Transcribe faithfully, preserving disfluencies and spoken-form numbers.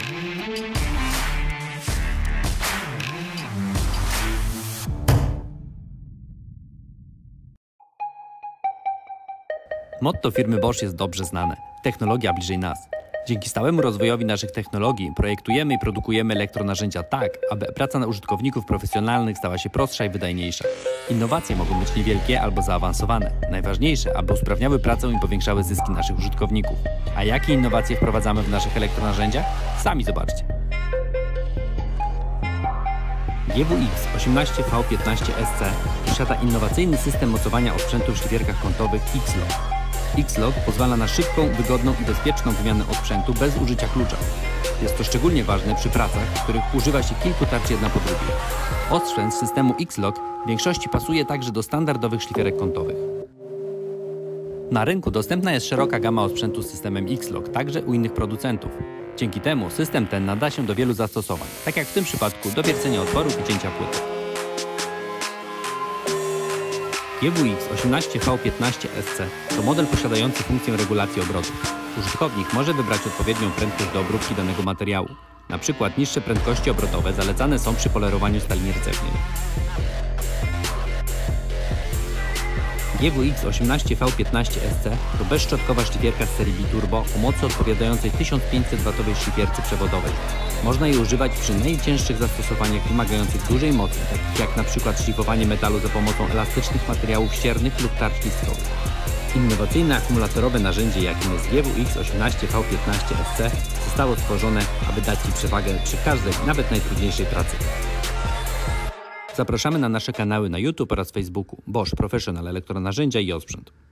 Motto firmy Bosch jest dobrze znane. Technologia bliżej nas. Dzięki stałemu rozwojowi naszych technologii projektujemy i produkujemy elektronarzędzia tak, aby praca na użytkowników profesjonalnych stała się prostsza i wydajniejsza. Innowacje mogą być niewielkie albo zaawansowane. Najważniejsze, aby usprawniały pracę i powiększały zyski naszych użytkowników. A jakie innowacje wprowadzamy w naszych elektronarzędziach? Sami zobaczcie. G W X osiemnaście V piętnaście S C posiada innowacyjny system mocowania osprzętu w szlifierkach kątowych X-Lock. X-Lock pozwala na szybką, wygodną i bezpieczną wymianę osprzętu bez użycia klucza. Jest to szczególnie ważne przy pracach, w których używa się kilku tarcz jedna po drugiej. Osprzęt z systemu X-Lock w większości pasuje także do standardowych szlifierek kątowych. Na rynku dostępna jest szeroka gama osprzętu z systemem X-Lock, także u innych producentów. Dzięki temu system ten nada się do wielu zastosowań, tak jak w tym przypadku do wiercenia otworów i cięcia płytek. G W X osiemnaście V piętnaście S C to model posiadający funkcję regulacji obrotów. Użytkownik może wybrać odpowiednią prędkość do obróbki danego materiału. Na przykład niższe prędkości obrotowe zalecane są przy polerowaniu stali nierdzewnej. G W X osiemnaście V piętnaście S C to bezszczotkowa szlifierka z serii Biturbo o mocy odpowiadającej tysiąc pięćset watowej szlifierce przewodowej. Można jej używać przy najcięższych zastosowaniach wymagających dużej mocy, takich jak na przykład szlifowanie metalu za pomocą elastycznych materiałów ściernych lub tarcz listkowych. Innowacyjne akumulatorowe narzędzie, jakim jest G W X osiemnaście V piętnaście S C, zostało stworzone, aby dać Ci przewagę przy każdej, nawet najtrudniejszej pracy. Zapraszamy na nasze kanały na YouTube oraz Facebooku Bosch Professional Elektronarzędzia i Osprzęt.